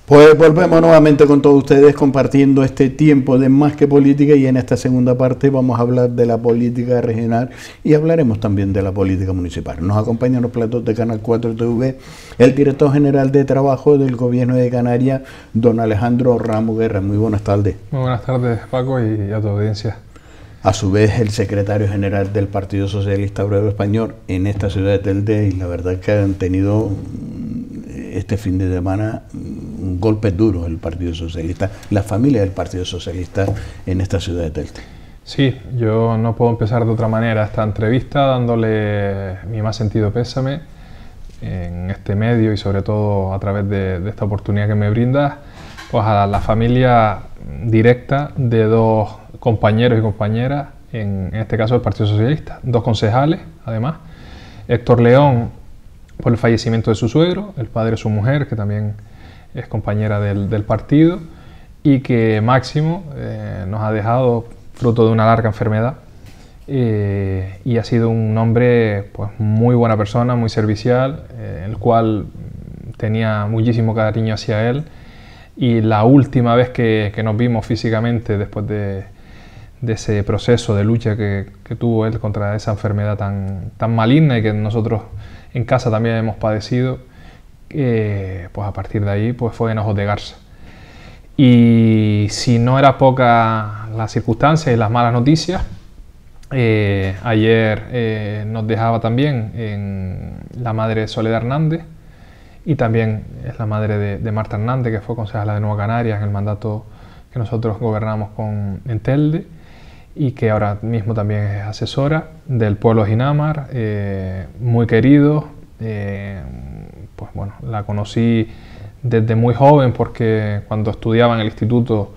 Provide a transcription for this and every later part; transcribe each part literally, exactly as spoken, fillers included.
Pues volvemos nuevamente con todos ustedes compartiendo este tiempo de Más que Política, y en esta segunda parte vamos a hablar de la política regional y hablaremos también de la política municipal. Nos acompaña en los platos de Canal cuatro T V el director general de Trabajo del Gobierno de Canarias, don Alejandro Ramos Guerra. Muy buenas tardes. Muy buenas tardes, Paco, y a tu audiencia. A su vez, el secretario general del Partido Socialista Obrero Español en esta ciudad de Telde, y la verdad es que han tenido este fin de semana un golpe duro el Partido Socialista, la familia del Partido Socialista en esta ciudad de Telde. Sí, yo no puedo empezar de otra manera esta entrevista dándole mi más sentido pésame en este medio y sobre todo a través de, de esta oportunidad que me brindas, pues a la familia directa de dos compañeros y compañeras, en, en este caso del Partido Socialista, dos concejales además, Héctor León por el fallecimiento de su suegro, el padre de su mujer, que también es compañera del, del partido, y que Máximo eh, nos ha dejado fruto de una larga enfermedad, eh, y ha sido un hombre pues muy buena persona, muy servicial, eh, el cual tenía muchísimo cariño hacia él, y la última vez que, que nos vimos físicamente después de, de ese proceso de lucha que, que tuvo él contra esa enfermedad tan, tan maligna y que nosotros en casa también hemos padecido, eh, pues a partir de ahí pues fue en Ojos de Garza. Y si no era poca las circunstancias y las malas noticias, eh, ayer eh, nos dejaba también en la madre Soledad Hernández, y también es la madre de, de Marta Hernández, que fue concejala de Nueva Canarias en el mandato que nosotros gobernamos con, en Telde, y que ahora mismo también es asesora del pueblo de Ginamar, eh, muy querido. Eh, pues bueno, la conocí desde muy joven porque cuando estudiaba en el instituto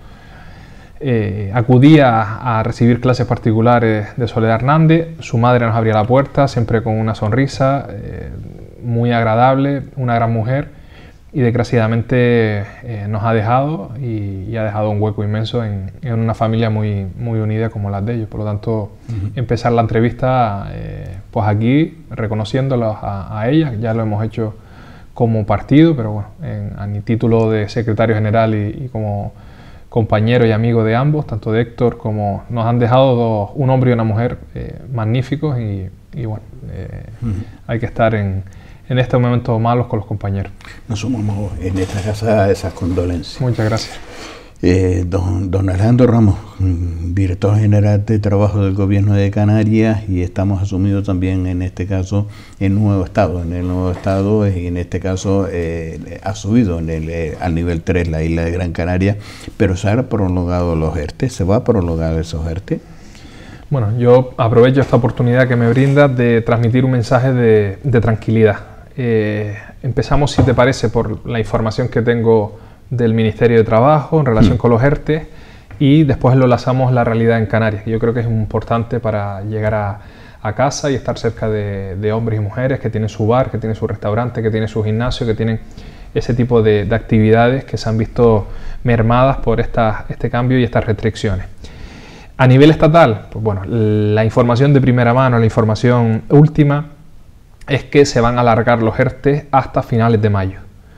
eh, acudía a, a recibir clases particulares de Soledad Hernández. Su madre nos abría la puerta, siempre con una sonrisa, eh, muy agradable, una gran mujer. Y desgraciadamente eh, nos ha dejado y, y ha dejado un hueco inmenso en, en una familia muy, muy unida como la de ellos. Por lo tanto, uh-huh. empezar la entrevista eh, pues aquí, reconociéndolos a, a ellas. Ya lo hemos hecho como partido, pero bueno, en, a mi título de secretario general y, y como compañero y amigo de ambos, tanto de Héctor como nos han dejado dos, un hombre y una mujer eh, magníficos, y, y bueno, eh, uh-huh. hay que estar en... en estos momentos malos con los compañeros. Nos sumamos en esta casa a esas condolencias. Muchas gracias. Eh, don, don Alejandro Ramos, director general de Trabajo del Gobierno de Canarias, y estamos asumidos también en este caso en Nuevo Estado. En el Nuevo Estado, y en este caso eh, ha subido en el, eh, al nivel tres la isla de Gran Canaria, pero se han prolongado los ERTE. ¿Se va a prolongar esos ERTE? Bueno, yo aprovecho esta oportunidad que me brindas de transmitir un mensaje de, de tranquilidad. Eh, empezamos, si te parece, por la información que tengo del Ministerio de Trabajo en relación mm. con los ERTE, y después lo enlazamos la realidad en Canarias. Yo creo que es importante para llegar a, a casa y estar cerca de, de hombres y mujeres que tienen su bar, que tienen su restaurante, que tienen su gimnasio, que tienen ese tipo de, de actividades que se han visto mermadas por esta, este cambio y estas restricciones. A nivel estatal, pues bueno, la información de primera mano, la información última, es que se van a alargar los ERTE hasta finales de mayo.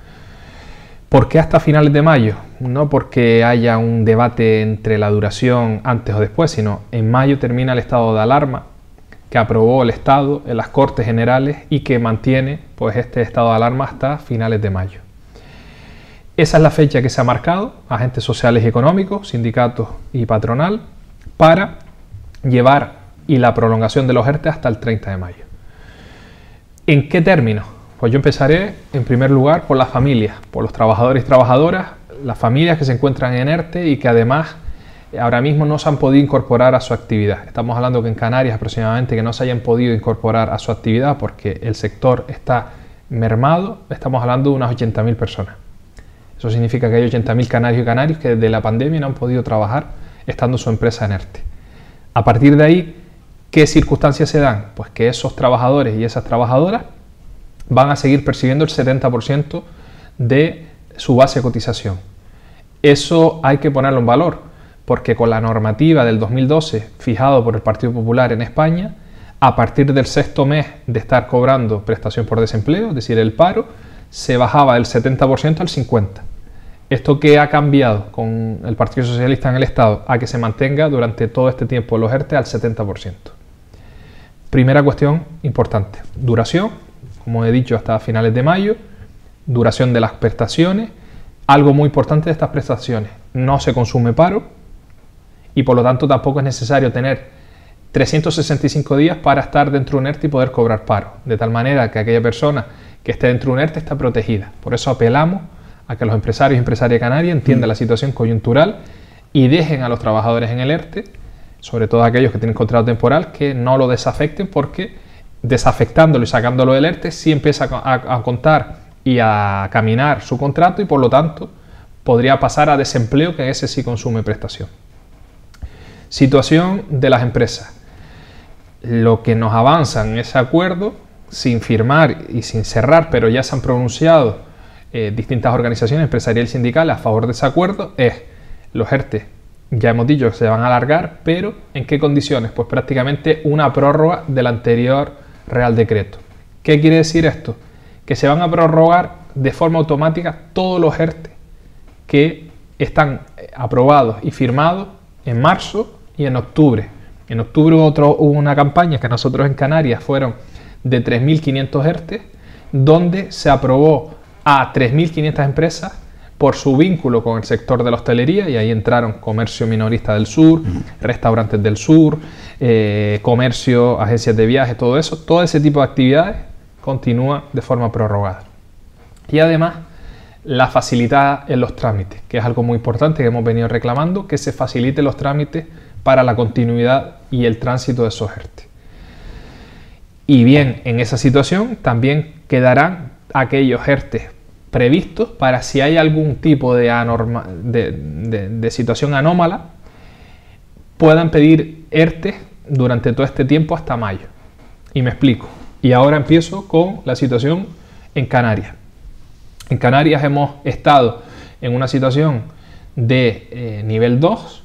¿Por qué hasta finales de mayo? No porque haya un debate entre la duración antes o después, sino en mayo termina el estado de alarma que aprobó el Estado en las Cortes Generales y que mantiene pues este estado de alarma hasta finales de mayo. Esa es la fecha que se ha marcado agentes sociales y económicos, sindicatos y patronal, para llevar y la prolongación de los ERTE hasta el treinta de mayo. ¿En qué términos? Pues yo empezaré en primer lugar por las familias, por los trabajadores y trabajadoras, las familias que se encuentran en ERTE y que además ahora mismo no se han podido incorporar a su actividad. Estamos hablando que en Canarias aproximadamente que no se hayan podido incorporar a su actividad porque el sector está mermado, estamos hablando de unas ochenta mil personas. Eso significa que hay ochenta mil canarios y canarios que desde la pandemia no han podido trabajar estando su empresa en ERTE. A partir de ahí, ¿qué circunstancias se dan? Pues que esos trabajadores y esas trabajadoras van a seguir percibiendo el setenta por ciento de su base de cotización. Eso hay que ponerlo en valor, porque con la normativa del dos mil doce fijado por el Partido Popular en España, a partir del sexto mes de estar cobrando prestación por desempleo, es decir, el paro, se bajaba del setenta por ciento al cincuenta por ciento. ¿Esto qué ha cambiado con el Partido Socialista en el Estado? A que se mantenga durante todo este tiempo los ERTE al setenta por ciento. Primera cuestión importante, duración, como he dicho, hasta finales de mayo, duración de las prestaciones. Algo muy importante de estas prestaciones, no se consume paro y por lo tanto tampoco es necesario tener trescientos sesenta y cinco días para estar dentro de un ERTE y poder cobrar paro, de tal manera que aquella persona que esté dentro de un ERTE está protegida. Por eso apelamos a que los empresarios y empresarias canarias entiendan la situación coyuntural y dejen a los trabajadores en el ERTE, sobre todo aquellos que tienen contrato temporal, que no lo desafecten, porque desafectándolo y sacándolo del ERTE sí empieza a, a, a contar y a caminar su contrato y por lo tanto podría pasar a desempleo, que ese sí consume prestación. Situación de las empresas. Lo que nos avanza en ese acuerdo, sin firmar y sin cerrar, pero ya se han pronunciado eh, distintas organizaciones empresariales y sindicales a favor de ese acuerdo, es los ERTE. Ya hemos dicho que se van a alargar, pero ¿en qué condiciones? Pues prácticamente una prórroga del anterior Real Decreto. ¿Qué quiere decir esto? Que se van a prorrogar de forma automática todos los ERTE que están aprobados y firmados en marzo y en octubre. En octubre hubo, otro, hubo una campaña que nosotros en Canarias fueron de tres mil quinientos ERTE, donde se aprobó a tres mil quinientas empresas por su vínculo con el sector de la hostelería, y ahí entraron comercio minorista del sur, restaurantes del sur, eh, comercio, agencias de viajes, todo eso, todo ese tipo de actividades continúa de forma prorrogada. Y además, la facilidad en los trámites, que es algo muy importante que hemos venido reclamando, que se facilite los trámites para la continuidad y el tránsito de esos ERTE. Y bien, en esa situación también quedarán aquellos ERTE previstos para si hay algún tipo de, anorma, de, de, de situación anómala, puedan pedir ERTE durante todo este tiempo hasta mayo. Y me explico. Y ahora empiezo con la situación en Canarias. En Canarias hemos estado en una situación de eh, nivel dos,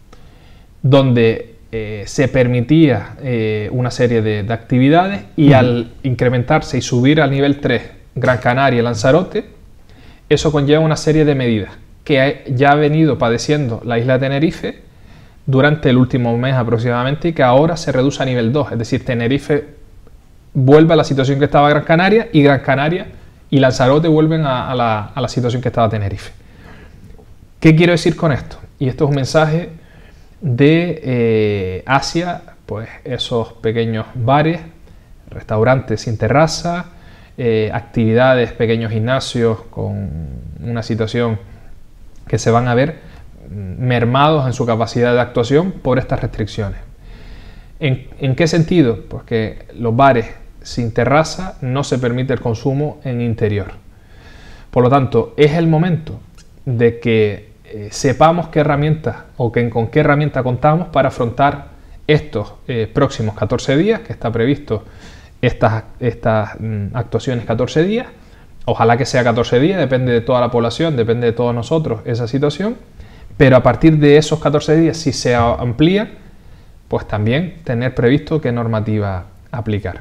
donde eh, se permitía eh, una serie de, de actividades, y uh-huh. al incrementarse y subir al nivel tres Gran Canaria y Lanzarote, eso conlleva una serie de medidas que ya ha venido padeciendo la isla de Tenerife durante el último mes aproximadamente, y que ahora se reduce a nivel dos, es decir, Tenerife vuelve a la situación que estaba Gran Canaria, y Gran Canaria y Lanzarote vuelven a, a, la, a la situación que estaba Tenerife. ¿Qué quiero decir con esto? Y esto es un mensaje de eh, hacia pues, esos pequeños bares, restaurantes sin terraza, eh, actividades, pequeños gimnasios con una situación que se van a ver mermados en su capacidad de actuación por estas restricciones. ¿En, en qué sentido? Pues que los bares sin terraza no se permite el consumo en interior. Por lo tanto, es el momento de que eh, sepamos qué herramientas o que, con qué herramienta contamos para afrontar estos eh, próximos catorce días, que está previsto estas, estas mm, actuaciones catorce días. Ojalá que sea catorce días, depende de toda la población, depende de todos nosotros esa situación, pero a partir de esos catorce días, si se amplía, pues también tener previsto qué normativa aplicar.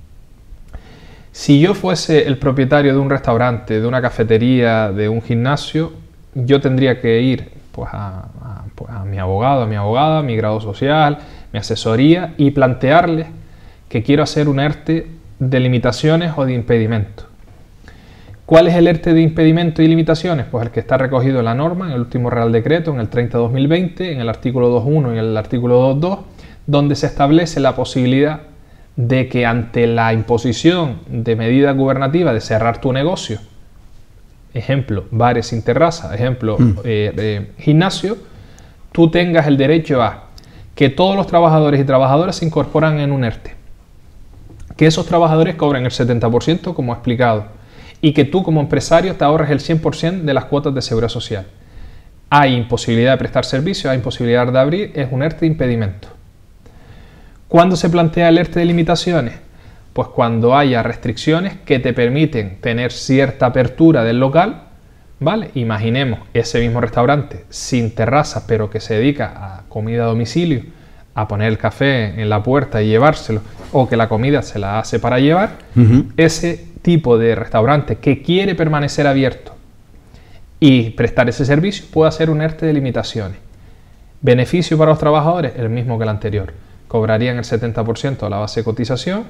Si yo fuese el propietario de un restaurante, de una cafetería, de un gimnasio, yo tendría que ir pues, a, a, pues, a mi abogado, a mi abogada, mi grado social, mi asesoría, y plantearles que quiero hacer un ERTE de limitaciones o de impedimento. ¿Cuál es el ERTE de impedimento y limitaciones? Pues el que está recogido en la norma, en el último Real Decreto, en el treinta barra dos mil veinte, en el artículo dos punto uno y en el artículo dos punto dos, donde se establece la posibilidad de que ante la imposición de medidas gubernativas de cerrar tu negocio, ejemplo, bares sin terraza, ejemplo, mm. eh, eh, gimnasio, tú tengas el derecho a que todos los trabajadores y trabajadoras se incorporan en un ERTE, que esos trabajadores cobren el setenta por ciento, como he explicado, y que tú como empresario te ahorres el cien por ciento de las cuotas de seguridad social. Hay imposibilidad de prestar servicios, hay imposibilidad de abrir, es un ERTE de impedimento. ¿Cuándo se plantea el ERTE de limitaciones? Pues cuando haya restricciones que te permiten tener cierta apertura del local, ¿vale? Imaginemos ese mismo restaurante sin terraza, pero que se dedica a comida a domicilio, a poner el café en la puerta y llevárselo, o que la comida se la hace para llevar. Uh-huh. Ese tipo de restaurante que quiere permanecer abierto y prestar ese servicio, puede hacer un ERTE de limitaciones. Beneficio para los trabajadores, el mismo que el anterior. Cobrarían el setenta por ciento de la base de cotización,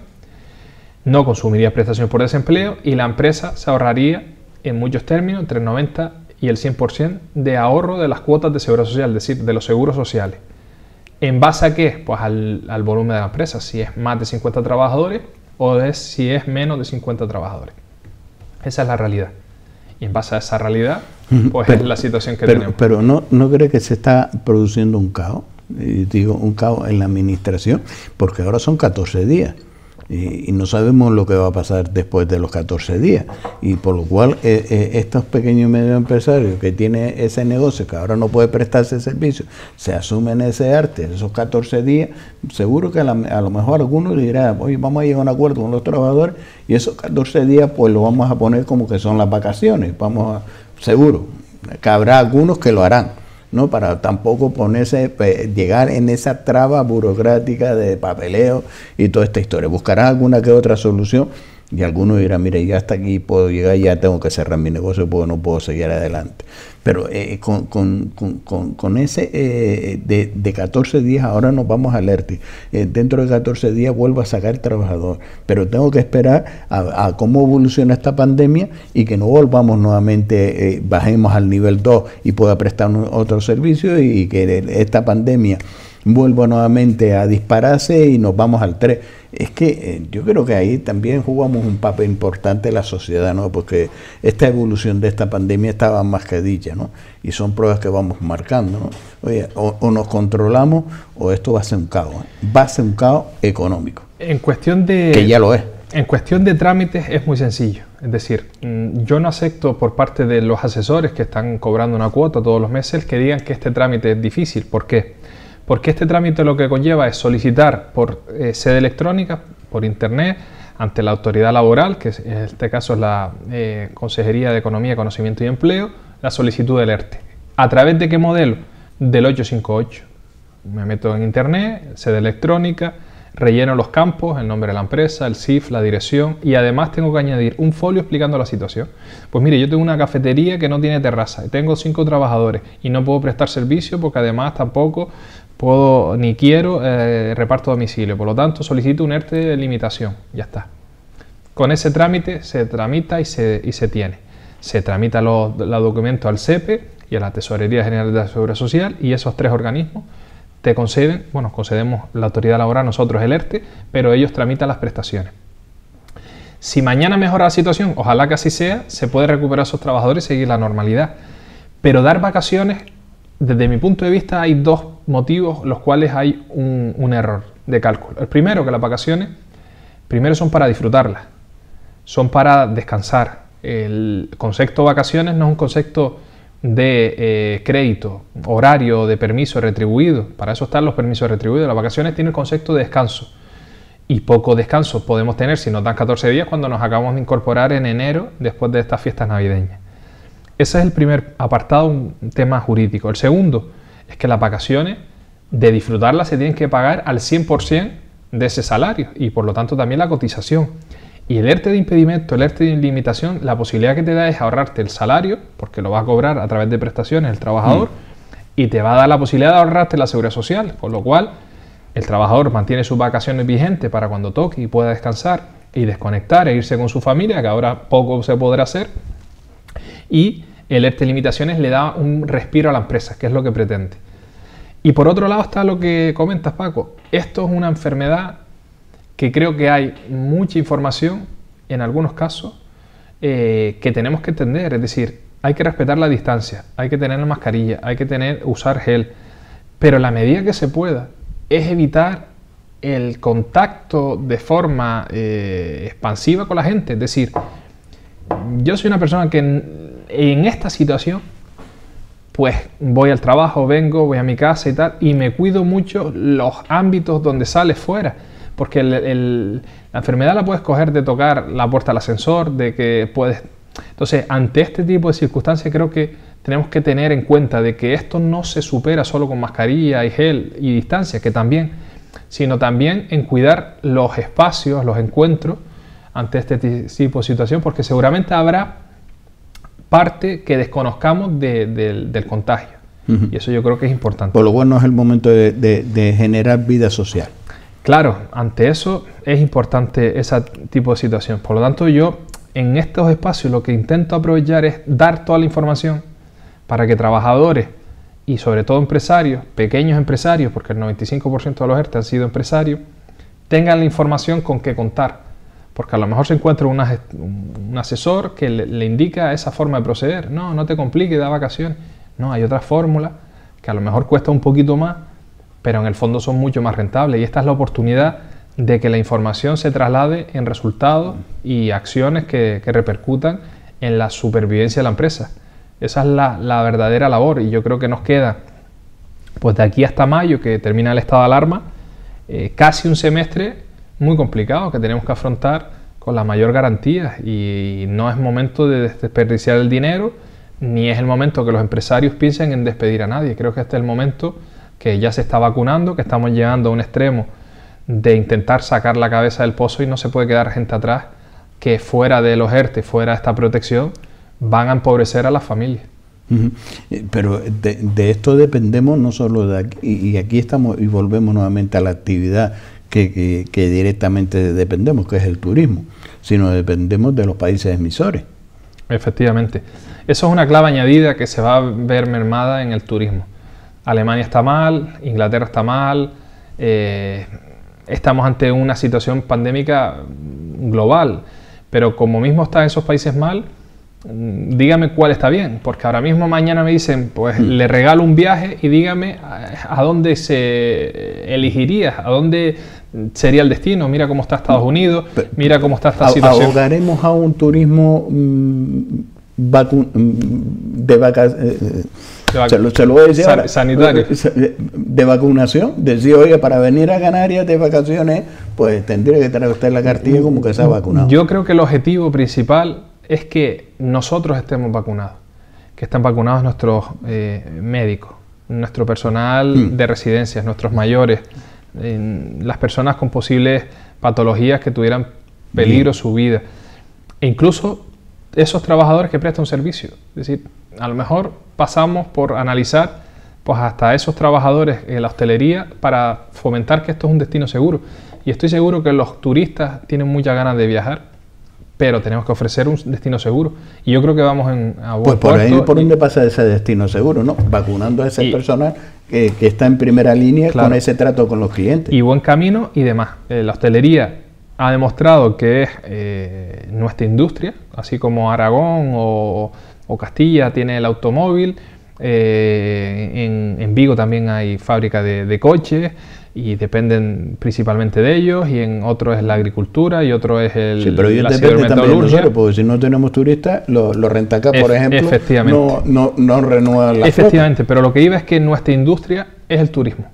no consumiría prestaciones por desempleo y la empresa se ahorraría, en muchos términos, entre el noventa y el cien por ciento de ahorro de las cuotas de seguridad social, es decir, de los seguros sociales. ¿En base a qué? Pues al, al volumen de la empresa, si es más de cincuenta trabajadores o es, si es menos de cincuenta trabajadores. Esa es la realidad. Y en base a esa realidad, pues pero, es la situación que pero, tenemos. Pero ¿no, no cree que se está produciendo un caos? Y digo, un caos en la administración, porque ahora son catorce días. Y, y no sabemos lo que va a pasar después de los catorce días, y por lo cual eh, eh, estos pequeños y medios empresarios que tienen ese negocio que ahora no puede prestarse servicio, se asumen ese ERTE, esos catorce días, seguro que a, la, a lo mejor algunos dirán, oye, vamos a llegar a un acuerdo con los trabajadores y esos catorce días pues lo vamos a poner como que son las vacaciones, vamos a, seguro, que habrá algunos que lo harán, ¿no? Para tampoco ponerse, pues, llegar en esa traba burocrática de papeleo y toda esta historia. Buscarán alguna que otra solución y algunos dirán, mire, ya hasta aquí puedo llegar, ya tengo que cerrar mi negocio porque no puedo seguir adelante. Pero eh, con, con, con, con, con ese eh, de, de catorce días ahora nos vamos al ERTE. Eh, dentro de catorce días vuelvo a sacar trabajador. Pero tengo que esperar a, a cómo evoluciona esta pandemia y que no volvamos nuevamente, eh, bajemos al nivel dos y pueda prestar otro servicio y que esta pandemia vuelva nuevamente a dispararse y nos vamos al tres. Es que eh, yo creo que ahí también jugamos un papel importante la sociedad, ¿no? Porque esta evolución de esta pandemia estaba más que dicha, ¿no? Y son pruebas que vamos marcando, ¿no? Oye, o, o nos controlamos o esto va a ser un caos, ¿eh? Va a ser un caos económico. En cuestión de... Que ya lo es. En cuestión de trámites es muy sencillo. Es decir, yo no acepto por parte de los asesores que están cobrando una cuota todos los meses que digan que este trámite es difícil. ¿Por qué? Porque este trámite lo que conlleva es solicitar por eh, sede electrónica, por internet, ante la autoridad laboral, que en este caso es la eh, Consejería de Economía, Conocimiento y Empleo, la solicitud del ERTE. ¿A través de qué modelo? Del ochocientos cincuenta y ocho. Me meto en internet, sede electrónica, relleno los campos, el nombre de la empresa, el C I F, la dirección y además tengo que añadir un folio explicando la situación. Pues mire, yo tengo una cafetería que no tiene terraza, tengo cinco trabajadores y no puedo prestar servicio porque además tampoco puedo ni quiero eh, reparto a domicilio, por lo tanto solicito un ERTE de limitación, ya está. Con ese trámite se tramita y se, y se tiene. Se tramita los, los documentos al C E P E y a la Tesorería General de la Seguridad Social y esos tres organismos te conceden, bueno, concedemos la autoridad laboral, nosotros el ERTE, pero ellos tramitan las prestaciones. Si mañana mejora la situación, ojalá que así sea, se puede recuperar a esos trabajadores y seguir la normalidad. Pero dar vacaciones, desde mi punto de vista, hay dos motivos los cuales hay un, un error de cálculo. El primero, que las vacaciones, primero son para disfrutarlas, son para descansar. El concepto vacaciones no es un concepto de eh, crédito, horario, de permiso retribuido. Para eso están los permisos retribuidos. Las vacaciones tienen el concepto de descanso. Y poco descanso podemos tener si nos dan catorce días cuando nos acabamos de incorporar en enero después de estas fiestas navideñas. Ese es el primer apartado, un tema jurídico. El segundo es que las vacaciones, de disfrutarlas, se tienen que pagar al cien por ciento de ese salario y por lo tanto también la cotización. Y el ERTE de impedimento, el ERTE de limitación, la posibilidad que te da es ahorrarte el salario, porque lo va a cobrar a través de prestaciones el trabajador, mm. y te va a dar la posibilidad de ahorrarte la seguridad social, con lo cual el trabajador mantiene sus vacaciones vigentes para cuando toque y pueda descansar y desconectar e irse con su familia, que ahora poco se podrá hacer, y el ERTE de limitaciones le da un respiro a la empresa, que es lo que pretende. Y por otro lado está lo que comentas, Paco. Esto es una enfermedad que creo que hay mucha información, en algunos casos, eh, que tenemos que entender. Es decir, hay que respetar la distancia, hay que tener la mascarilla, hay que tener, usar gel, pero en la medida que se pueda, es evitar el contacto de forma eh, expansiva con la gente. Es decir, yo soy una persona que en, en esta situación, pues voy al trabajo, vengo, voy a mi casa y tal, y me cuido mucho los ámbitos donde sales fuera. Porque el, el, la enfermedad la puedes coger de tocar la puerta del ascensor, de que puedes... Entonces, ante este tipo de circunstancias creo que tenemos que tener en cuenta de que esto no se supera solo con mascarilla y gel y distancia, que también, sino también en cuidar los espacios, los encuentros ante este tipo de situación, porque seguramente habrá parte que desconozcamos de, de, del contagio. Uh-huh. Y eso yo creo que es importante. Por lo bueno es el momento de, de, de generar vida social. Claro, ante eso es importante ese tipo de situación. Por lo tanto, yo en estos espacios lo que intento aprovechar es dar toda la información para que trabajadores y sobre todo empresarios, pequeños empresarios, porque el noventa y cinco por ciento de los ERTE han sido empresarios, tengan la información con qué contar. Porque a lo mejor se encuentra una, un asesor que le, le indica esa forma de proceder. No, no te compliques, da vacaciones. No, hay otras fórmulas que a lo mejor cuesta un poquito más, pero en el fondo son mucho más rentables. Y esta es la oportunidad de que la información se traslade en resultados y acciones que, que repercutan en la supervivencia de la empresa. Esa es la, la verdadera labor, y yo creo que nos queda, pues de aquí hasta mayo, que termina el estado de alarma, eh, casi un semestre muy complicado que tenemos que afrontar con la mayor garantía, y no es momento de desperdiciar el dinero, ni es el momento que los empresarios piensen en despedir a nadie. Creo que este es el momento que ya se está vacunando, que estamos llegando a un extremo de intentar sacar la cabeza del pozo, y no se puede quedar gente atrás que fuera de los ERTE, fuera de esta protección, van a empobrecer a las familias. Uh-huh. Pero de, de esto dependemos no solo de aquí, y aquí estamos y volvemos nuevamente a la actividad que, que, que directamente dependemos, que es el turismo, sino dependemos de los países emisores. Efectivamente. Eso es una clave añadida que se va a ver mermada en el turismo. Alemania está mal, Inglaterra está mal, eh, estamos ante una situación pandémica global, pero como mismo están esos países mal, dígame cuál está bien, porque ahora mismo mañana me dicen, pues mm. le regalo un viaje y dígame a, a dónde se elegiría, a dónde sería el destino. Mira cómo está Estados Unidos, mira cómo está esta situación. ¿Ahogaremos a un turismo mmm, vacu de vacaciones? Eh, Se lo, se lo voy a decir ahora, sanitario, de vacunación? Decir, oiga, para venir a Canarias de vacaciones, pues tendría que traer usted la cartilla como que se ha vacunado. Yo creo que el objetivo principal es que nosotros estemos vacunados, que estén vacunados nuestros eh, médicos, nuestro personal mm. de residencias, nuestros mayores, eh, las personas con posibles patologías que tuvieran peligro Bien. su vida, e incluso esos trabajadores que prestan un servicio. Es decir, a lo mejor pasamos por analizar pues hasta esos trabajadores en la hostelería para fomentar que esto es un destino seguro. Y estoy seguro que los turistas tienen muchas ganas de viajar, pero tenemos que ofrecer un destino seguro. Y yo creo que vamos en, a buen Pues por ahí por y, donde pasa ese destino seguro, ¿no? Vacunando a ese y, personal que, que está en primera línea claro, con ese trato con los clientes. Y buen camino y demás. Eh, la hostelería ha demostrado que es eh, nuestra industria, así como Aragón o, o Castilla tiene el automóvil, eh, en, en Vigo también hay fábrica de, de coches y dependen principalmente de ellos, y en otro es la agricultura y otro es el, sí, pero ellos la dependen también de nosotros, porque si no tenemos turistas, los lo rentacas, por e ejemplo, efectivamente. no, no, no renuevan la Efectivamente, flota. Pero lo que iba es que nuestra industria es el turismo.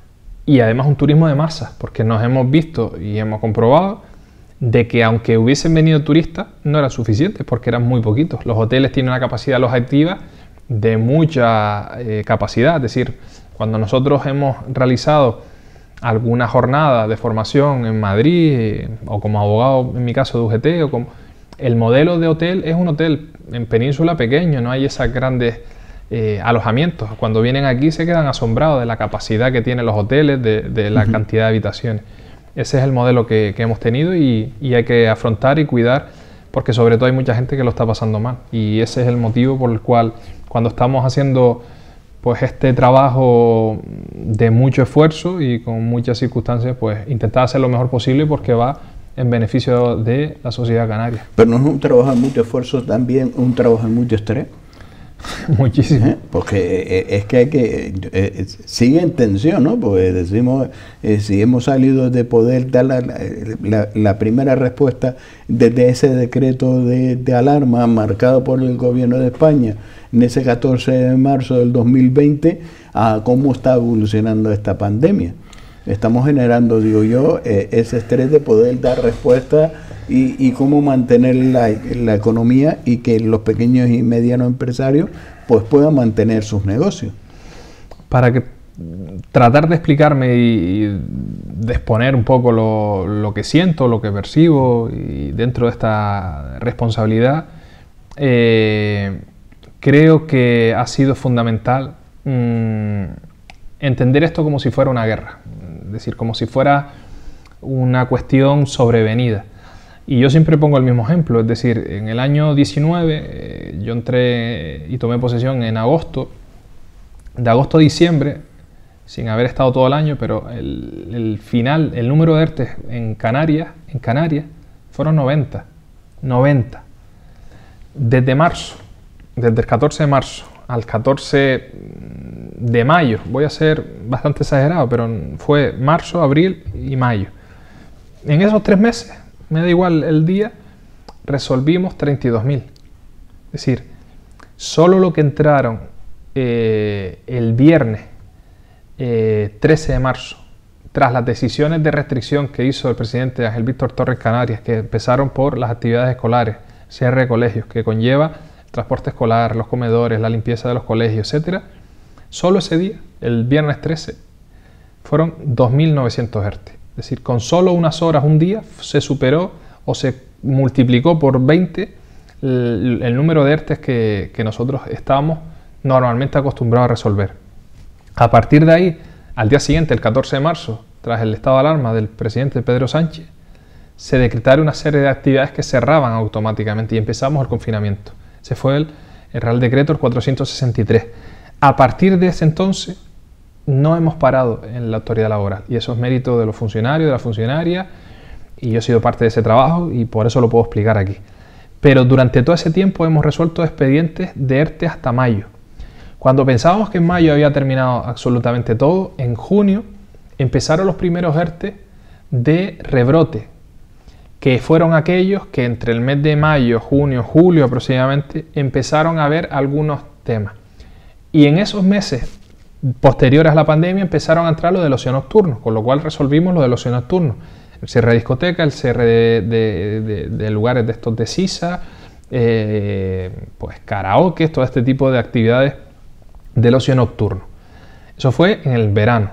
Y además un turismo de masas, porque nos hemos visto y hemos comprobado de que aunque hubiesen venido turistas, no eran suficientes, porque eran muy poquitos. Los hoteles tienen una capacidad alojativa de mucha eh, capacidad. Es decir, cuando nosotros hemos realizado alguna jornada de formación en Madrid, eh, o como abogado en mi caso de U G T, o como, el modelo de hotel es un hotel en península pequeño, no hay esas grandes Eh, alojamientos. Cuando vienen aquí se quedan asombrados de la capacidad que tienen los hoteles, de, de la uh-huh. cantidad de habitaciones. Ese es el modelo que, que hemos tenido y, y hay que afrontar y cuidar, porque sobre todo hay mucha gente que lo está pasando mal, y ese es el motivo por el cual cuando estamos haciendo pues este trabajo de mucho esfuerzo y con muchas circunstancias, pues intentar hacer lo mejor posible, porque va en beneficio de la sociedad canaria. Pero no es un trabajo de mucho esfuerzo, también un trabajo de mucho estrés. Muchísimo. ¿Eh? Porque es que hay que eh, sigue en tensión, ¿no? Porque decimos, eh, si hemos salido de poder dar la, la, la primera respuesta desde ese decreto de, de alarma marcado por el gobierno de España en ese catorce de marzo del dos mil veinte, a cómo está evolucionando esta pandemia. Estamos generando, digo yo, eh, ese estrés de poder dar respuesta y, y cómo mantener la, la economía, y que los pequeños y medianos empresarios pues puedan mantener sus negocios. Para que tratar de explicarme y, y de exponer un poco lo, lo que siento, lo que percibo, y dentro de esta responsabilidad, eh, creo que ha sido fundamental mmm, entender esto como si fuera una guerra, es decir, como si fuera una cuestión sobrevenida. Y yo siempre pongo el mismo ejemplo, es decir, en el año diecinueve eh, yo entré y tomé posesión en agosto, de agosto a diciembre, sin haber estado todo el año, pero el, el final, el número de ERTE en Canarias, en Canarias fueron noventa. noventa. Desde marzo, desde el catorce de marzo al catorce de mayo, voy a ser bastante exagerado, pero fue marzo, abril y mayo. En esos tres meses, me da igual el día, resolvimos treinta y dos mil. Es decir, solo lo que entraron eh, el viernes eh, trece de marzo, tras las decisiones de restricción que hizo el presidente Ángel Víctor Torres Canarias, que empezaron por las actividades escolares, cierre de colegios, que conlleva el transporte escolar, los comedores, la limpieza de los colegios, etcétera. Solo ese día, el viernes trece, fueron dos mil novecientos ERTE. Es decir, con solo unas horas, un día, se superó o se multiplicó por veinte el, el número de ERTEs que, que nosotros estábamos normalmente acostumbrados a resolver. A partir de ahí, al día siguiente, el catorce de marzo, tras el estado de alarma del presidente Pedro Sánchez, se decretaron una serie de actividades que cerraban automáticamente y empezamos el confinamiento. Ese fue el, el Real Decreto el cuatrocientos sesenta y tres. A partir de ese entonces, no hemos parado en la autoridad laboral, y eso es mérito de los funcionarios, de la funcionaria, y yo he sido parte de ese trabajo y por eso lo puedo explicar aquí. Pero durante todo ese tiempo hemos resuelto expedientes de ERTE hasta mayo. Cuando pensábamos que en mayo había terminado absolutamente todo, en junio empezaron los primeros ERTE de rebrote, que fueron aquellos que entre el mes de mayo, junio, julio aproximadamente, empezaron a ver algunos temas. Y en esos meses posteriores a la pandemia empezaron a entrar lo del ocio nocturno, con lo cual resolvimos lo del ocio nocturno. El cierre de discoteca, el cierre de, de, de, de lugares de estos de sisa, eh, pues karaoke, todo este tipo de actividades del ocio nocturno. Eso fue en el verano.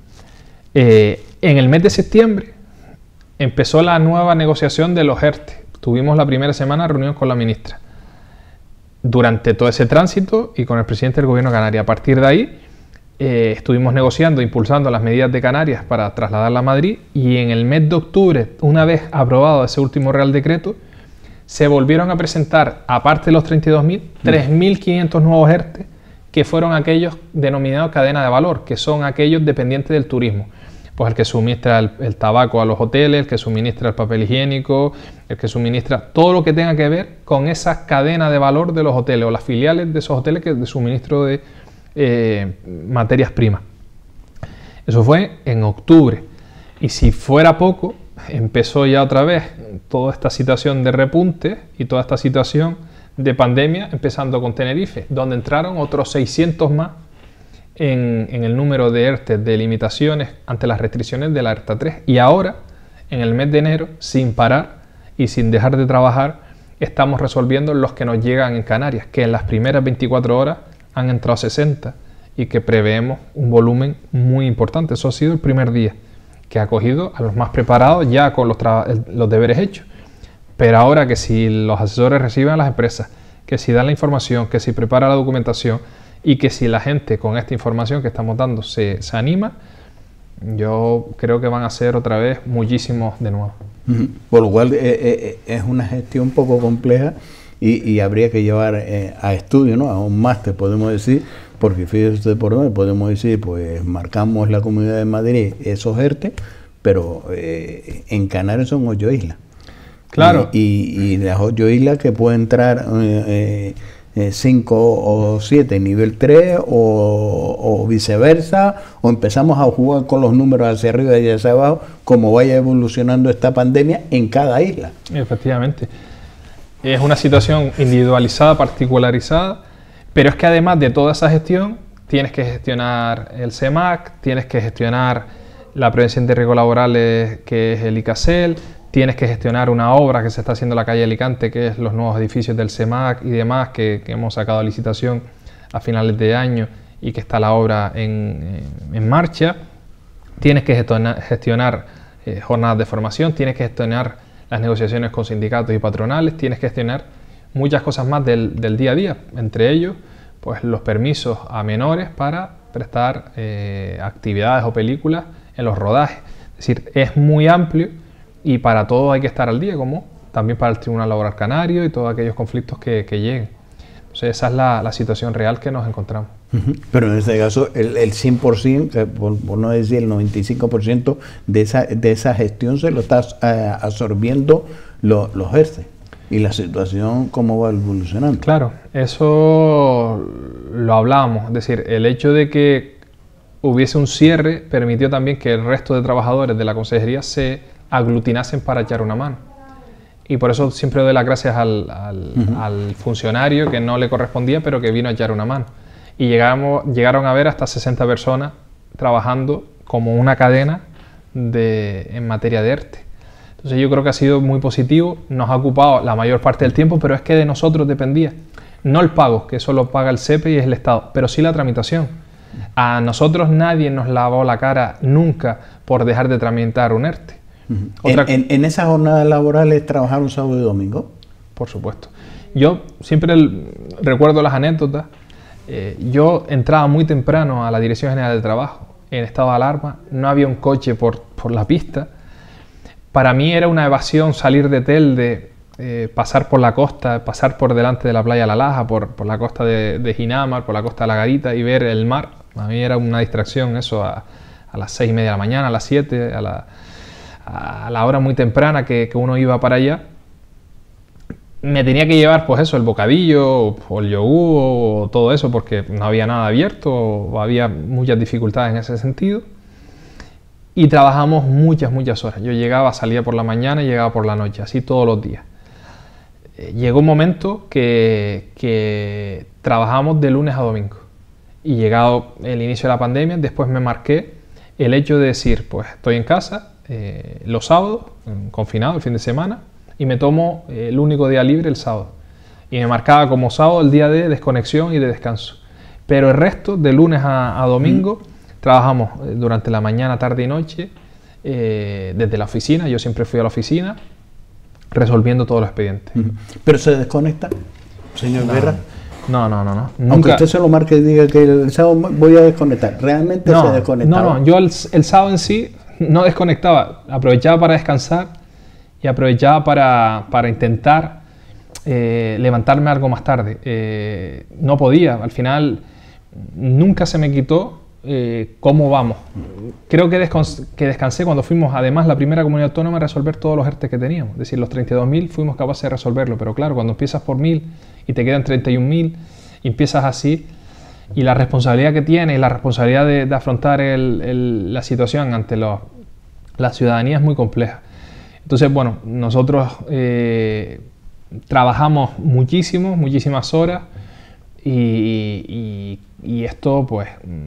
Eh, en el mes de septiembre empezó la nueva negociación de los ERTE. Tuvimos la primera semana reunión con la ministra. Durante todo ese tránsito y con el presidente del gobierno de Canarias. A partir de ahí eh, estuvimos negociando, impulsando las medidas de Canarias para trasladarla a Madrid, y en el mes de octubre, una vez aprobado ese último Real Decreto, se volvieron a presentar, aparte de los treinta y dos mil, tres mil quinientos nuevos ERTE, que fueron aquellos denominados cadena de valor, que son aquellos dependientes del turismo. Pues el que suministra el, el tabaco a los hoteles, el que suministra el papel higiénico, el que suministra todo lo que tenga que ver con esa cadena de valor de los hoteles o las filiales de esos hoteles que de suministro de eh, materias primas. Eso fue en octubre. Y si fuera poco, empezó ya otra vez toda esta situación de repunte y toda esta situación de pandemia, empezando con Tenerife, donde entraron otros seiscientos más en, en el número de ERTE de limitaciones ante las restricciones de la alerta tres. Y ahora, en el mes de enero, sin parar y sin dejar de trabajar, estamos resolviendo los que nos llegan en Canarias, que en las primeras veinticuatro horas han entrado sesenta y que preveemos un volumen muy importante. Eso ha sido el primer día, que ha acogido a los más preparados ya con los, los deberes hechos. Pero ahora que si los asesores reciben a las empresas, que si dan la información, que si prepara la documentación y que si la gente con esta información que estamos dando se, se anima, yo creo que van a ser otra vez muchísimos de nuevo. Por lo cual eh, eh, es una gestión un poco compleja y, y habría que llevar eh, a estudio, ¿no? A un máster, podemos decir, porque fíjese por dónde podemos decir, pues marcamos la Comunidad de Madrid esos ERTE, pero eh, en Canarias son ocho islas. Claro. Y, y, y las ocho islas que puede entrar eh, eh, cinco o siete nivel tres o, o viceversa, o empezamos a jugar con los números hacia arriba y hacia abajo, como vaya evolucionando esta pandemia en cada isla. Efectivamente. Es una situación individualizada, particularizada, pero es que además de toda esa gestión, tienes que gestionar el CEMAC, tienes que gestionar la prevención de riesgos laborales, que es el ICASEL, tienes que gestionar una obra que se está haciendo en la calle Alicante, que es los nuevos edificios del CEMAC y demás, que, que hemos sacado a licitación a finales de año y que está la obra en, en marcha. Tienes que gestionar, gestionar eh, jornadas de formación, tienes que gestionar las negociaciones con sindicatos y patronales, tienes que gestionar muchas cosas más del, del día a día, entre ellos pues los permisos a menores para prestar eh, actividades o películas en los rodajes. Es decir, es muy amplio y para todo hay que estar al día, como también para el Tribunal Laboral Canario y todos aquellos conflictos que, que lleguen. Entonces esa es la, la situación real que nos encontramos. Uh-huh. Pero en este caso el, el cien por ciento, por, por no decir el noventa y cinco por ciento de esa, de esa gestión se lo está eh, absorbiendo lo, los ERTE. ¿Y la situación cómo va evolucionando? Claro, eso lo hablábamos. Es decir, el hecho de que hubiese un cierre permitió también que el resto de trabajadores de la consejería se aglutinasen para echar una mano. Y por eso siempre doy las gracias al, al, uh-huh. al funcionario que no le correspondía, pero que vino a echar una mano. Y llegamos, llegaron a ver hasta sesenta personas trabajando como una cadena de, en materia de ERTE. Entonces yo creo que ha sido muy positivo, nos ha ocupado la mayor parte del tiempo, pero es que de nosotros dependía. No el pago, que eso lo paga el S E P E y es el Estado, pero sí la tramitación. A nosotros nadie nos lavó la cara nunca por dejar de tramitar un ERTE. Uh-huh. Otra... ¿En, en, ¿En esas jornadas laborales trabajaron sábado y domingo? Por supuesto. Yo siempre el, recuerdo las anécdotas. Eh, yo entraba muy temprano a la Dirección General de Trabajo en estado de alarma, no había un coche por, por la pista. Para mí era una evasión salir de Telde, eh, pasar por la costa, pasar por delante de la playa La Laja, por, por la costa de, de Ginamar, por la costa de La Garita y ver el mar. A mí era una distracción eso a, a las seis y media de la mañana, a las siete, a la, a la hora muy temprana que, que uno iba para allá. Me tenía que llevar pues eso, el bocadillo o el yogur o todo eso porque no había nada abierto o había muchas dificultades en ese sentido. Y trabajamos muchas, muchas horas. Yo llegaba, salía por la mañana y llegaba por la noche, así todos los días. Eh, llegó un momento que, que trabajamos de lunes a domingo. Y llegado el inicio de la pandemia, después me marqué el hecho de decir, pues estoy en casa eh, los sábados, confinado el fin de semana, y me tomo eh, el único día libre el sábado. Y me marcaba como sábado el día de desconexión y de descanso. Pero el resto, de lunes a, a domingo, mm. trabajamos durante la mañana, tarde y noche, eh, desde la oficina. Yo siempre fui a la oficina, resolviendo todos los expedientes. Mm. ¿Pero se desconecta, señor no, Guerra? No, no, no. no. Nunca. Aunque usted se lo marque y diga que el sábado voy a desconectar, ¿realmente no, se desconectaba? No, no, yo el, el sábado en sí no desconectaba, aprovechaba para descansar y aprovechaba para, para intentar eh, levantarme algo más tarde. Eh, no podía, al final nunca se me quitó eh, cómo vamos. Creo que, descons que descansé cuando fuimos, además, la primera comunidad autónoma a resolver todos los ERTE que teníamos. Es decir, los treinta y dos mil fuimos capaces de resolverlo, pero claro, cuando empiezas por mil y te quedan treinta y un mil y empiezas así, y la responsabilidad que tienes, la responsabilidad de, de afrontar el, el, la situación ante los, la ciudadanía es muy compleja. Entonces, bueno, nosotros eh, trabajamos muchísimo, muchísimas horas y, y, y esto, pues,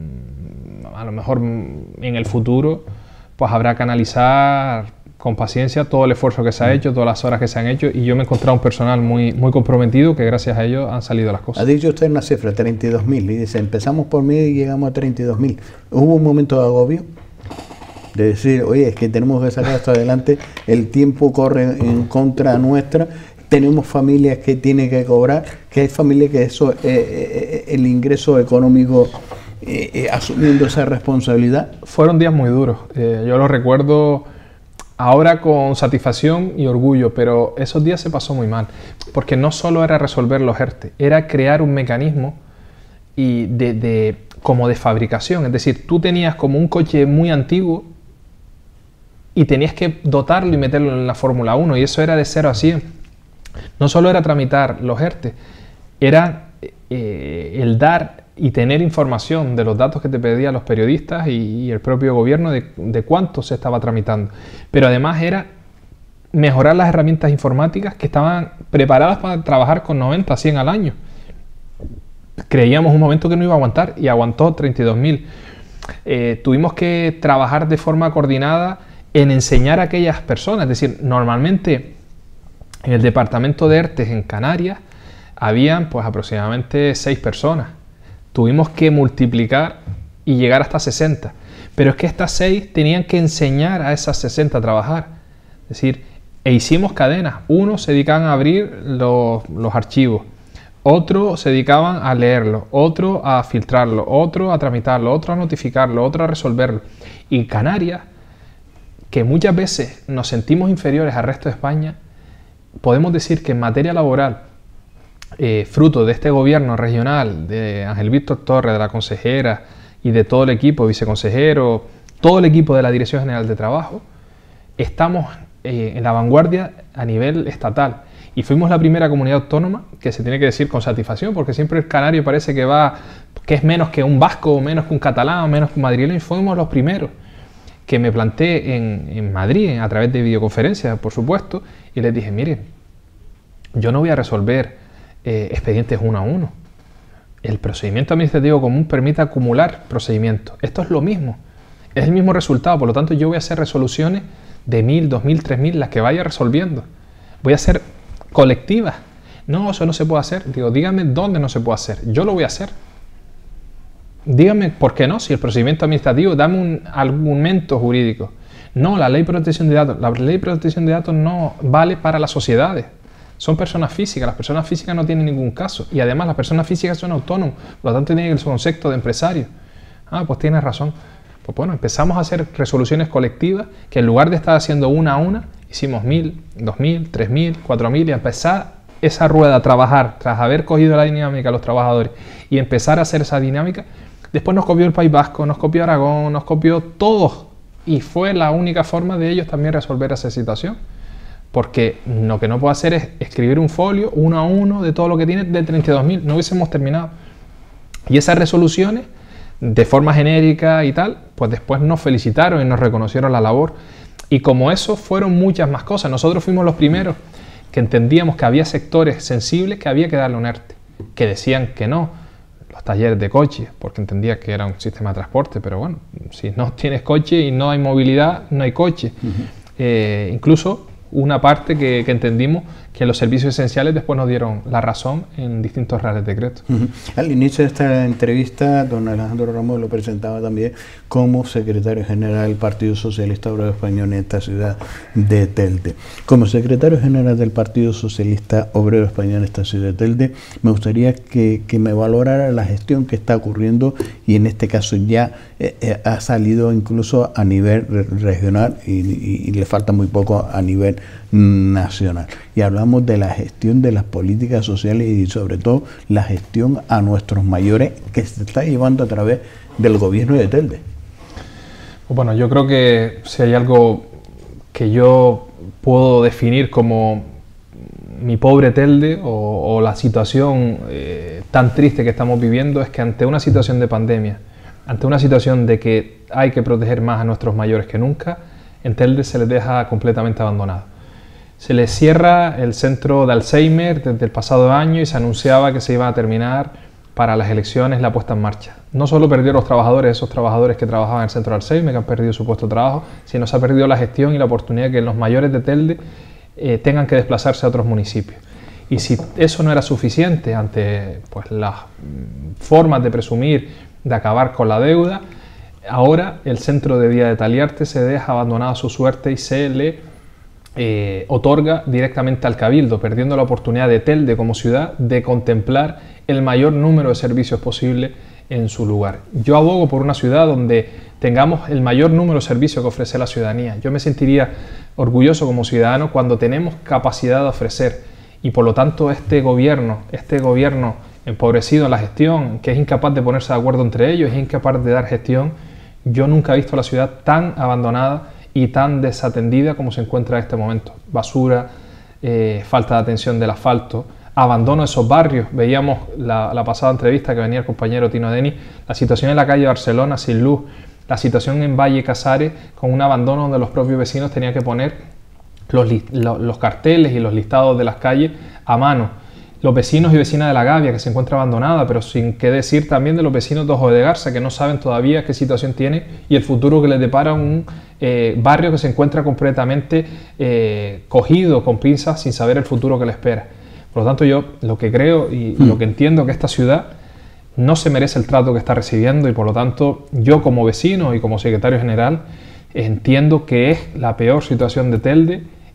a lo mejor en el futuro, pues habrá que analizar con paciencia todo el esfuerzo que se ha hecho, todas las horas que se han hecho, y yo me he encontrado un personal muy, muy comprometido que gracias a ellos han salido las cosas. Ha dicho usted una cifra, treinta y dos mil, y dice, empezamos por mil y llegamos a treinta y dos mil. ¿Hubo un momento de agobio? De decir, oye, es que tenemos que sacar esto adelante, el tiempo corre en contra nuestra, tenemos familias que tienen que cobrar, que hay familias que eso, eh, eh, el ingreso económico, eh, eh, asumiendo esa responsabilidad. Fueron días muy duros, eh, yo los recuerdo ahora con satisfacción y orgullo, pero esos días se pasó muy mal, porque no solo era resolver los ERTE, era crear un mecanismo y de, de, como de fabricación, es decir, tú tenías como un coche muy antiguo, y tenías que dotarlo y meterlo en la Fórmula uno, y eso era de cero a cien. No solo era tramitar los ERTE, era eh, el dar y tener información de los datos que te pedían los periodistas y, y el propio gobierno de, de cuánto se estaba tramitando. Pero además era mejorar las herramientas informáticas que estaban preparadas para trabajar con noventa, cien al año. Creíamos un momento que no iba a aguantar y aguantó treinta y dos mil. Eh, tuvimos que trabajar de forma coordinada en enseñar a aquellas personas, es decir, normalmente en el departamento de ERTE en Canarias habían pues aproximadamente seis personas. Tuvimos que multiplicar y llegar hasta sesenta, pero es que estas seis tenían que enseñar a esas sesenta a trabajar. Es decir, E hicimos cadenas. Unos se dedicaban a abrir los, los archivos, otros se dedicaban a leerlo, otros a filtrarlo, otros a tramitarlo, otros a notificarlo, otros a resolverlo. Y Canarias, que muchas veces nos sentimos inferiores al resto de España, podemos decir que en materia laboral, eh, fruto de este gobierno regional, de Ángel Víctor Torres, de la consejera y de todo el equipo, viceconsejero, todo el equipo de la Dirección General de Trabajo, estamos eh, en la vanguardia a nivel estatal. Y fuimos la primera comunidad autónoma, que se tiene que decir con satisfacción, porque siempre el canario parece que va, que es menos que un vasco, o menos que un catalán, o menos que un madrileño, y fuimos los primeros que me planté en, en Madrid, a través de videoconferencias, por supuesto, y les dije, miren, yo no voy a resolver eh, expedientes uno a uno. El procedimiento administrativo común permite acumular procedimientos. Esto es lo mismo, es el mismo resultado, por lo tanto yo voy a hacer resoluciones de mil, dos mil, tres mil, las que vaya resolviendo. Voy a hacer colectivas. No, eso no se puede hacer. Digo, díganme dónde no se puede hacer. Yo lo voy a hacer. Díganme por qué no, si el procedimiento administrativo, dame un argumento jurídico. No, la ley de protección de datos. La ley de protección de datos no vale para las sociedades. Son personas físicas. Las personas físicas no tienen ningún caso. Y además las personas físicas son autónomos. Por lo tanto tienen el concepto de empresario. Ah, pues tienes razón. Pues bueno, empezamos a hacer resoluciones colectivas que en lugar de estar haciendo una a una, hicimos mil, dos mil, tres mil, cuatro mil y empezar esa rueda a trabajar tras haber cogido la dinámica a los trabajadores y empezar a hacer esa dinámica. Después nos copió el País Vasco, nos copió Aragón, nos copió todos y fue la única forma de ellos también resolver esa situación. Porque lo que no puedo hacer es escribir un folio uno a uno de todo lo que tiene de treinta y dos mil, no hubiésemos terminado. Y esas resoluciones, de forma genérica y tal, pues después nos felicitaron y nos reconocieron la labor. Y como eso fueron muchas más cosas. Nosotros fuimos los primeros que entendíamos que había sectores sensibles que había que darle un ERTE, que decían que no, los talleres de coches, porque entendía que era un sistema de transporte, pero bueno, si no tienes coche y no hay movilidad, no hay coche. Uh-huh. eh, incluso una parte que, que entendimos que los servicios esenciales después nos dieron la razón en distintos reales decretos. Uh-huh. Al inicio de esta entrevista, don Alejandro Ramos lo presentaba también como secretario general del Partido Socialista Obrero Español en esta ciudad de Telde. Como secretario general del Partido Socialista Obrero Español en esta ciudad de Telde, me gustaría que, que me valorara la gestión que está ocurriendo y en este caso ya eh, eh, ha salido incluso a nivel re regional y, y, y le falta muy poco a nivel nacional. Y hablamos de la gestión de las políticas sociales y sobre todo la gestión a nuestros mayores que se está llevando a través del gobierno de Telde. Bueno, yo creo que si hay algo que yo puedo definir como mi pobre Telde o, o la situación eh, tan triste que estamos viviendo es que ante una situación de pandemia, ante una situación de que hay que proteger más a nuestros mayores que nunca, en Telde se les deja completamente abandonado. Se les cierra el centro de Alzheimer desde el pasado año y se anunciaba que se iba a terminar para las elecciones la puesta en marcha. No solo perdió los trabajadores, esos trabajadores que trabajaban en el centro de Alzheimer, que han perdido su puesto de trabajo, sino se ha perdido la gestión y la oportunidad de que los mayores de Telde eh, tengan que desplazarse a otros municipios. Y si eso no era suficiente ante pues, las formas de presumir de acabar con la deuda, ahora el centro de día de Taliarte se deja abandonado a su suerte y se le Eh, otorga directamente al Cabildo, perdiendo la oportunidad de Telde como ciudad de contemplar el mayor número de servicios posible en su lugar. Yo abogo por una ciudad donde tengamos el mayor número de servicios que ofrece la ciudadanía. Yo me sentiría orgulloso como ciudadano cuando tenemos capacidad de ofrecer y por lo tanto este gobierno, este gobierno empobrecido en la gestión, que es incapaz de ponerse de acuerdo entre ellos, es incapaz de dar gestión, yo nunca he visto la ciudad tan abandonada y tan desatendida como se encuentra en este momento. Basura, eh, falta de atención del asfalto, abandono de esos barrios. Veíamos la, la pasada entrevista que venía el compañero Tino Denis, la situación en la calle Barcelona sin luz, la situación en Valle Casares con un abandono donde los propios vecinos tenían que poner los, los, los carteles y los listados de las calles a mano. Los vecinos y vecinas de La Gavia, que se encuentra abandonada, pero sin qué decir también de los vecinos de Ojo de Garza, que no saben todavía qué situación tiene y el futuro que les depara un eh, barrio que se encuentra completamente eh, cogido con pinzas sin saber el futuro que le espera. Por lo tanto, yo lo que creo y mm. lo que entiendo que esta ciudad no se merece el trato que está recibiendo y por lo tanto yo como vecino y como secretario general entiendo que es la peor situación de Telde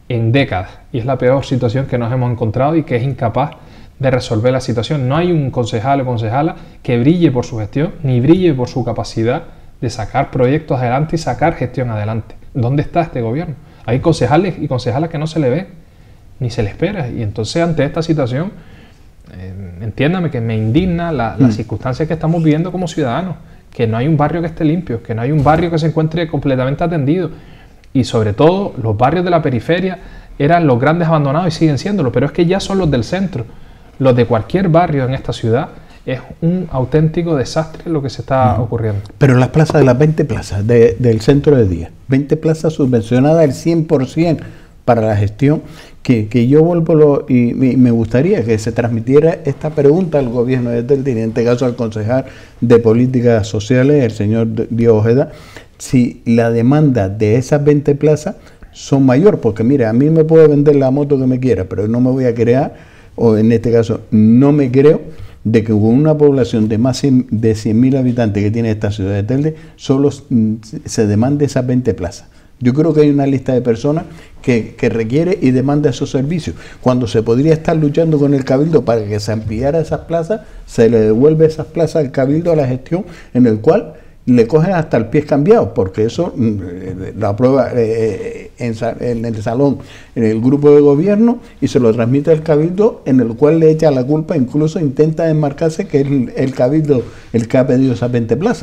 en décadas. Y es la peor situación que nos hemos encontrado y que es incapaz de resolver la situación. No hay un concejal o concejala que brille por su gestión, ni brille por su capacidad de sacar proyectos adelante y sacar gestión adelante. ¿Dónde está este gobierno? Hay concejales y concejalas que no se le ve, ni se le espera. Y entonces, ante esta situación, eh, entiéndame que me indigna la, las mm. circunstancias que estamos viviendo como ciudadanos, que no hay un barrio que esté limpio, que no hay un barrio que se encuentre completamente atendido. Y sobre todo, los barrios de la periferia eran los grandes abandonados y siguen siéndolo, pero es que ya son los del centro. Los de cualquier barrio en esta ciudad es un auténtico desastre lo que se está uh-huh. ocurriendo. Pero las plazas, de las veinte plazas de, del centro de día, veinte plazas subvencionadas al cien por ciento para la gestión, que, que yo vuelvo lo, y, y me gustaría que se transmitiera esta pregunta al gobierno de Telde, en este caso al concejal de Políticas Sociales, el señor Diego Ojeda, si la demanda de esas veinte plazas son mayor, porque mire, a mí me puede vender la moto que me quiera, pero no me voy a crear, o en este caso no me creo, de que con una población de más de cien mil habitantes que tiene esta ciudad de Telde, solo se demande esas veinte plazas. Yo creo que hay una lista de personas que, que requiere y demanda esos servicios. Cuando se podría estar luchando con el Cabildo para que se ampliara esas plazas, se le devuelve esas plazas al Cabildo a la gestión, en el cual le cogen hasta el pie cambiado, porque eso lo aprueba eh, en, en el salón, en el grupo de gobierno, y se lo transmite al Cabildo, en el cual le echa la culpa, incluso intenta desmarcarse que es el, el Cabildo el que ha pedido esas veinte plazas.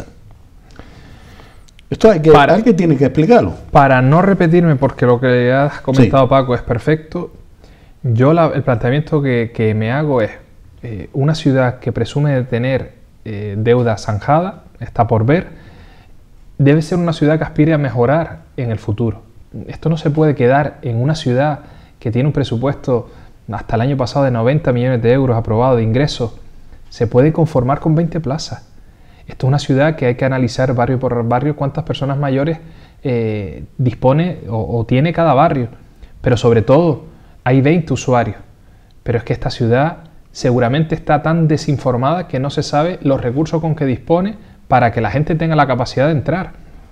Esto hay que, para, alguien tiene que explicarlo. Para no repetirme, porque lo que has comentado, sí, Paco, es perfecto, yo la, el planteamiento que, que me hago es eh, una ciudad que presume de tener eh, deuda zanjada, está por ver, debe ser una ciudad que aspire a mejorar en el futuro. Esto no se puede quedar en una ciudad que tiene un presupuesto hasta el año pasado de noventa millones de euros aprobado de ingresos. Se puede conformar con veinte plazas. Esto es una ciudad que hay que analizar barrio por barrio cuántas personas mayores eh, dispone o, o tiene cada barrio. Pero sobre todo, hay veinte usuarios. Pero es que esta ciudad seguramente está tan desinformada que no se sabe los recursos con que dispone para que la gente tenga la capacidad de entrar.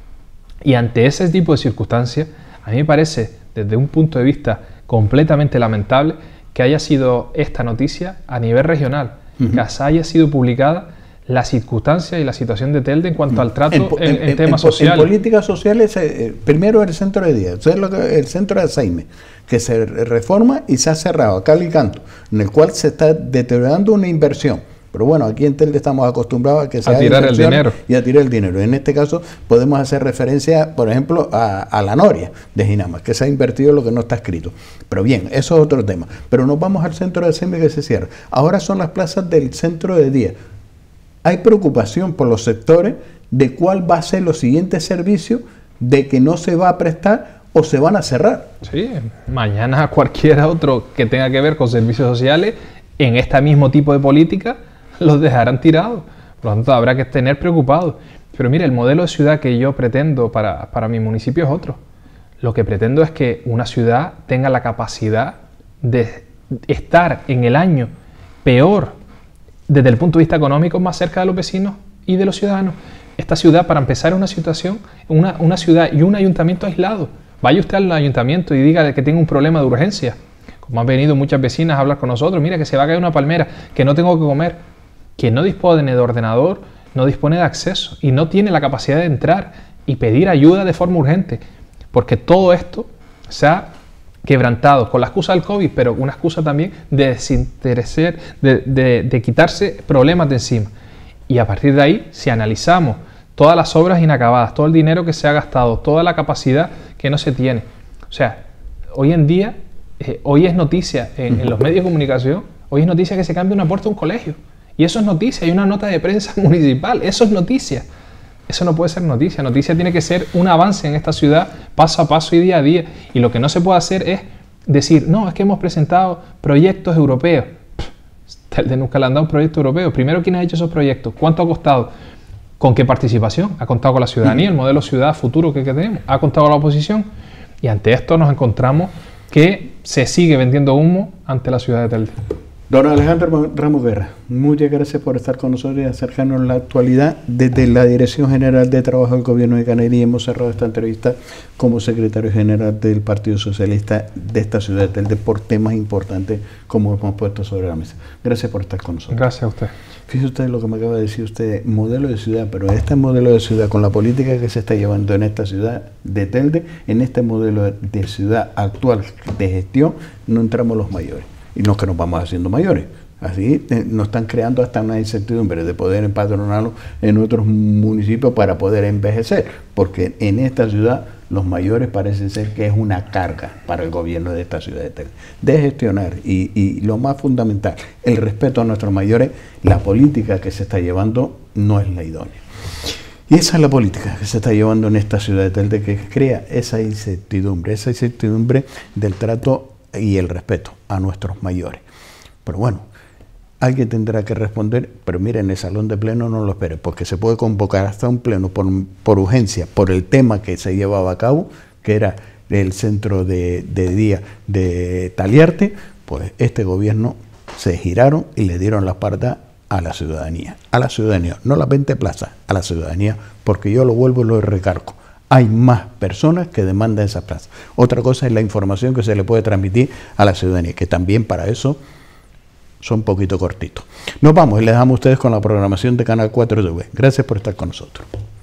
Y ante ese tipo de circunstancias, a mí me parece, desde un punto de vista completamente lamentable, que haya sido esta noticia a nivel regional, uh-huh. que haya sido publicada la circunstancia y la situación de Telde en cuanto al trato en, en, en, en temas en, sociales. En políticas sociales, eh, primero el centro de día, es lo que, el centro de Alzheimer, que se reforma y se ha cerrado a cal y canto, en el cual se está deteriorando una inversión. Pero bueno, aquí en Telde estamos acostumbrados a que se a tirar el dinero. Y a tirar el dinero. En este caso podemos hacer referencia, por ejemplo, a, a la Noria de Ginama, que se ha invertido lo que no está escrito. Pero bien, eso es otro tema. Pero nos vamos al centro de Alzheimer que se cierra. Ahora son las plazas del centro de día. Hay preocupación por los sectores de cuál va a ser los siguientes servicios, de que no se va a prestar o se van a cerrar. Sí, mañana cualquiera otro que tenga que ver con servicios sociales en este mismo tipo de política los dejarán tirados. Por lo tanto, habrá que tener preocupados. Pero mire, el modelo de ciudad que yo pretendo para, para mi municipio es otro. Lo que pretendo es que una ciudad tenga la capacidad de estar en el año peor desde el punto de vista económico más cerca de los vecinos y de los ciudadanos. Esta ciudad, para empezar, es una situación, una, una ciudad y un ayuntamiento aislado. Vaya usted al ayuntamiento y diga que tiene un problema de urgencia. Como han venido muchas vecinas a hablar con nosotros, mira que se va a caer una palmera, que no tengo que comer. Quien no dispone de ordenador, no dispone de acceso y no tiene la capacidad de entrar y pedir ayuda de forma urgente. Porque todo esto se ha quebrantado con la excusa del COVID, pero una excusa también de desinteresar, de, de, de quitarse problemas de encima. Y a partir de ahí, si analizamos todas las obras inacabadas, todo el dinero que se ha gastado, toda la capacidad que no se tiene. O sea, hoy en día, eh, hoy es noticia en, en los medios de comunicación, hoy es noticia que se cambie una puerta a un colegio. Y eso es noticia, hay una nota de prensa municipal, eso es noticia. Eso no puede ser noticia, noticia tiene que ser un avance en esta ciudad paso a paso y día a día. Y lo que no se puede hacer es decir, no, es que hemos presentado proyectos europeos. Telde nunca le han dado un proyecto europeo. Primero, ¿quién ha hecho esos proyectos? ¿Cuánto ha costado? ¿Con qué participación? ¿Ha contado con la ciudadanía, el modelo ciudad futuro que, que tenemos? ¿Ha contado con la oposición? Y ante esto nos encontramos que se sigue vendiendo humo ante la ciudad de Telde. Don Alejandro Ramos Guerra, muchas gracias por estar con nosotros y acercarnos a la actualidad. Desde la Dirección General de Trabajo del Gobierno de Canarias hemos cerrado esta entrevista como secretario general del Partido Socialista de esta ciudad de Telde por temas importantes como hemos puesto sobre la mesa. Gracias por estar con nosotros. Gracias a usted. Fíjese usted lo que me acaba de decir usted, modelo de ciudad, pero este modelo de ciudad, con la política que se está llevando en esta ciudad de Telde, en este modelo de ciudad actual de gestión, no entramos los mayores. Y no es que nos vamos haciendo mayores. Así eh, nos están creando hasta una incertidumbre de poder empadronarlos en otros municipios para poder envejecer, porque en esta ciudad los mayores parece ser que es una carga para el gobierno de esta ciudad de Telde. De gestionar y, y lo más fundamental, el respeto a nuestros mayores, la política que se está llevando no es la idónea. Y esa es la política que se está llevando en esta ciudad de Telde, que crea esa incertidumbre, esa incertidumbre del trato y el respeto a nuestros mayores. Pero bueno, alguien tendrá que responder, pero mire, en el salón de pleno no lo espere, porque se puede convocar hasta un pleno por, por urgencia, por el tema que se llevaba a cabo, que era el centro de, de día de Taliarte. Pues este gobierno se giraron y le dieron la espalda a la ciudadanía, a la ciudadanía, no las veinte plazas, a la ciudadanía, porque yo lo vuelvo y lo recargo. Hay más personas que demandan esas plazas. Otra cosa es la información que se le puede transmitir a la ciudadanía, que también para eso son un poquito cortitos. Nos vamos y les dejamos a ustedes con la programación de Canal cuatro T V. Gracias por estar con nosotros.